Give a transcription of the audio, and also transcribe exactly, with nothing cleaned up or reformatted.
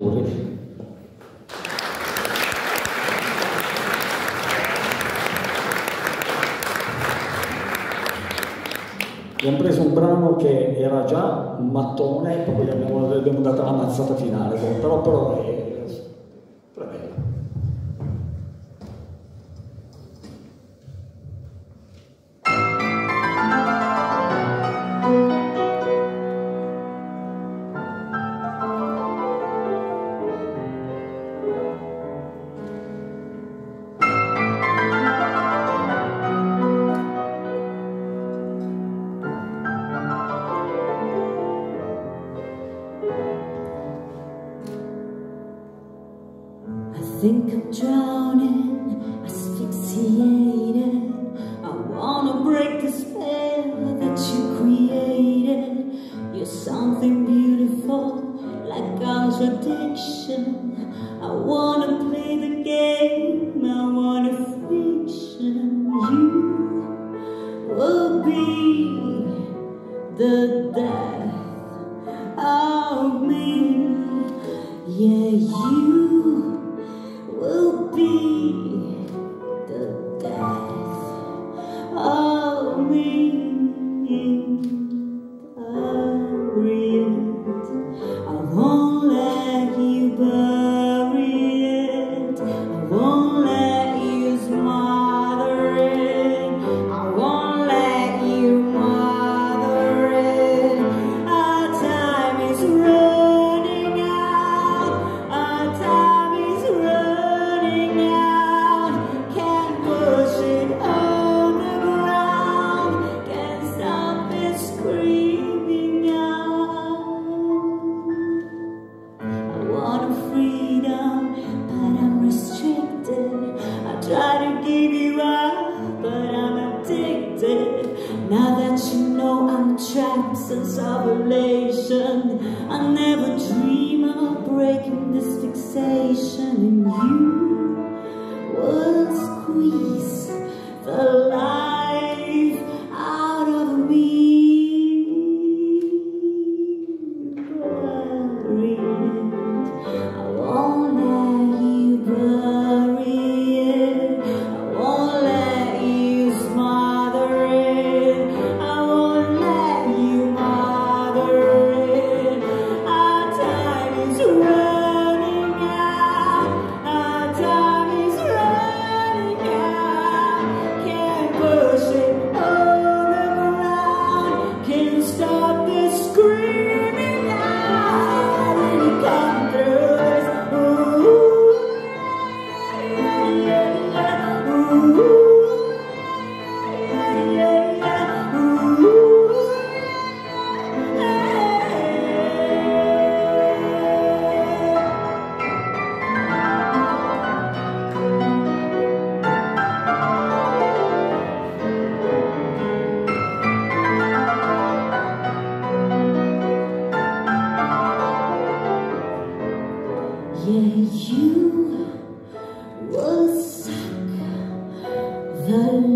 Abbiamo preso un brano che era già un mattone e poi gli abbiamo, gli abbiamo dato la mazzata finale, però, però è, però è bello. I think I'm drowning, asphyxiated. I wanna break the spell that you created. You're something beautiful, like contradiction. I wanna play the game, I wanna fiction. You will be the death of me. Yeah, you will be the death of me. Bury it. I won't let you bury it. I won't let you smother it. I won't let you mother it. Our time is running out. Our time is running out. Can't push it on the ground. Can't stop it screaming out. I want a freedom, but I'm restricted. I try to give you up, but I'm addicted. Now that you know I'm trapped since ovulation, I never dream of breaking this fixation. And you will squeeze the life out of me. Bury it. I won't let you bury it. I won't let you smother it. I won't let you mother it. Our time is running out. Our time is running out. Can't push it on the ground. Can't stop this screaming out. When you come through this, ooh, yeah, yeah, yeah, ooh, yeah, yeah, yeah, ooh, yeah. Yeah, you will suck the